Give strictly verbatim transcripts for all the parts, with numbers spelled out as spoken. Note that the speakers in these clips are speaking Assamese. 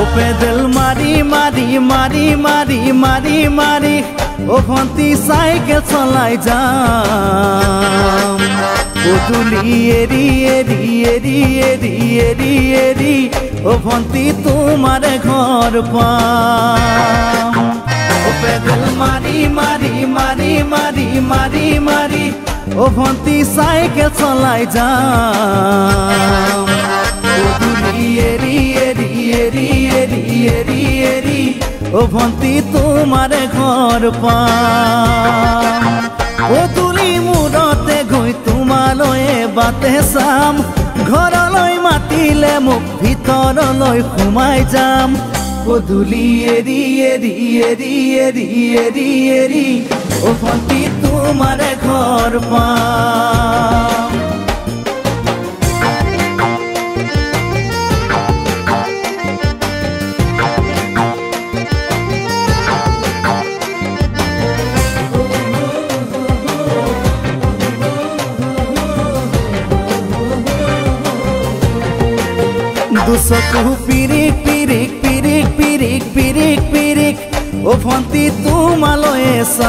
পেডেল মারি মারি মারি মারি মারি মারি ও ভন্তি সাইকেল চলাই যাম পদূলি এরি এরি এরি এরি এরি এরি ও ভন্তি তোমার ঘর পাম ও পেডেল মারি মারি মারি মারি মারি মারি ও ভন্তি সাইকেল চলাই যাম পদূলি এরি এরি এরি এরি এরি এরি ও ভন্তি তোমার ঘর পাম পদূলি মূৰতে গৈ তোমালৈ বাটে চাম ঘৰলৈ মাতিলে মোক ভিতৰলৈ সোমাই যাম পদূলি এৰি এৰি এৰি এৰি এৰি এৰি ও ভন্তি তোমার ঘর পাম দুচকু পিৰিক পিৰিক পিৰিক পিৰিক পিৰিক পিৰিক ও ভন্তি তোমালৈ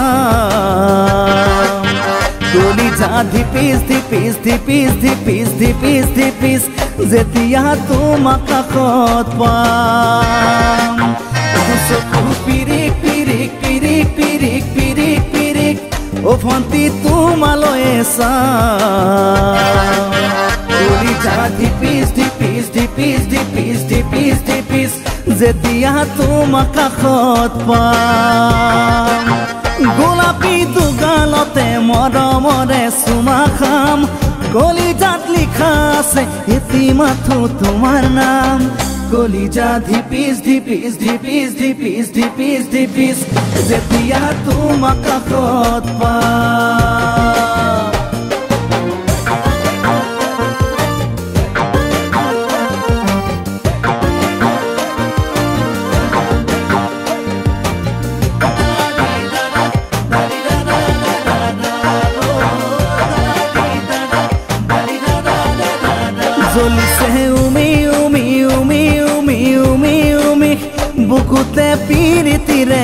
চাম কলিজা ধিপিস ধিপিস ধিপিস ধিপিস ধিপিস ধিপিস যেতিয়া তোমাক কাষত পাম দুচকু পিৰিক পিৰিক পিৰিক পিৰিক পিৰিক পিৰিক ও ভন্তি তোমালৈ চাম কলিজা ধিপিস ধিপিস ধিপিস ধিপিস ধিপিস ধিপিস যেতিয়া তোমাক কাষত পাম গোলাপী দুগালতে মৰমৰে চুমা খাম কলিজাত লিখা আছে এটি মাথো তোমাৰ নাম কলিজা ধিপিস ধিপিস ধিপিস ধিপিস ধিপিস ধিপিস যেতিয়া তোমাক কাষত পাম জ্বলিছে উমি উমি উমি উমি উমি উমি বুকুতে পিৰিতিৰে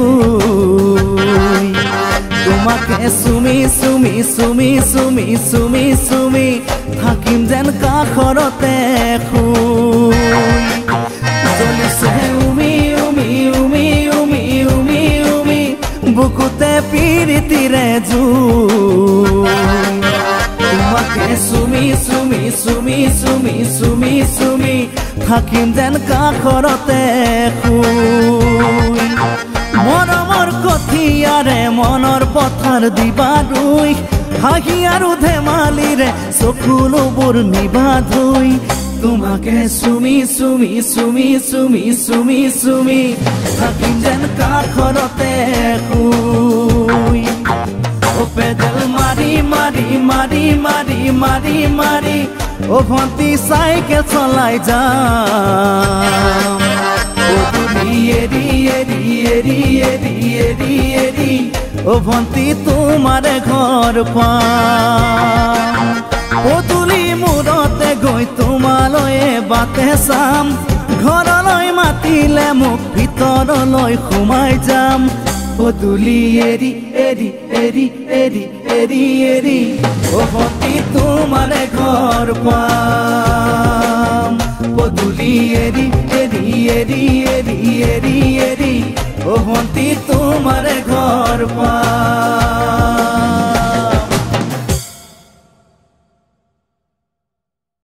জুই তোমাকে চুমি চুমি চুমি চুমি চুমি চুমি থাকিম যেন কাষৰতে শুই জ্বলিছে উমি উমি উমি উমি উমি উমি বুকুতে পিৰিতিৰে জুই তোমাকে চুমি চুমি চুমি চুমি চুমি চুমি থাকিম যেন কাষৰতে শুই মৰমৰ কঠিয়াৰে মনৰ পথাৰ দিবা ৰুই হাঁহি আৰু ধেমালিৰে চকুলোবোৰ নিবা ধুই তোমাকে চুমি চুমি চুমি চুমি চুমি চুমি থাকিম যেন কাষৰতে শুই ও পেডেল মারি মারি মারি মারি মারি মারি ও ভন্তি সাইকেল চলাই যাম পদূলি এরি এরি এরি এরি এরি এরি ও ভন্তি তোমার ঘর পাম পদূলি মূৰতে গৈ তোমালৈ বাটে চাম ঘৰলৈ মাতিলে মোক ভিতৰলৈ সোমাই যাম পদূলি এৰি এৰি এৰি এৰি এৰি এৰি ও ভন্তি তোমার ঘর পাম পদূলি এৰি এৰি এৰি এৰি এৰি এৰি ও ভন্তি তোমার ঘর পাম।